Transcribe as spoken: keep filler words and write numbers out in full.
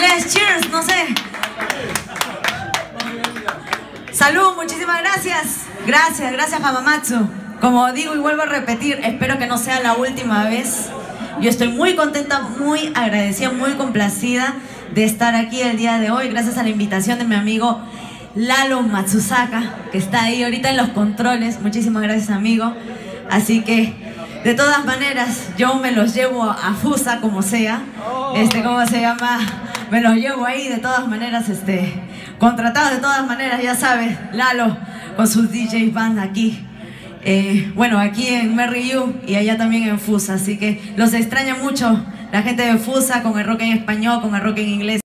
inglés, cheers, no sé. Salud, muchísimas gracias. Gracias, gracias Hamamatsu. Como digo y vuelvo a repetir, espero que no sea la última vez. Yo estoy muy contenta, muy agradecida, muy complacida de estar aquí el día de hoy. Gracias a la invitación de mi amigo Lalo Matsusaka, que está ahí ahorita en los controles. Muchísimas gracias, amigo. Así que, de todas maneras, yo me los llevo a Fusa como sea. Este, ¿cómo se llama? Me los llevo ahí de todas maneras, este, contratados de todas maneras, ya sabes, Lalo con sus D J band aquí. Eh, bueno, aquí en Merry You y allá también en Fusa, así que los extraña mucho la gente de Fusa con el rock en español, con el rock en inglés.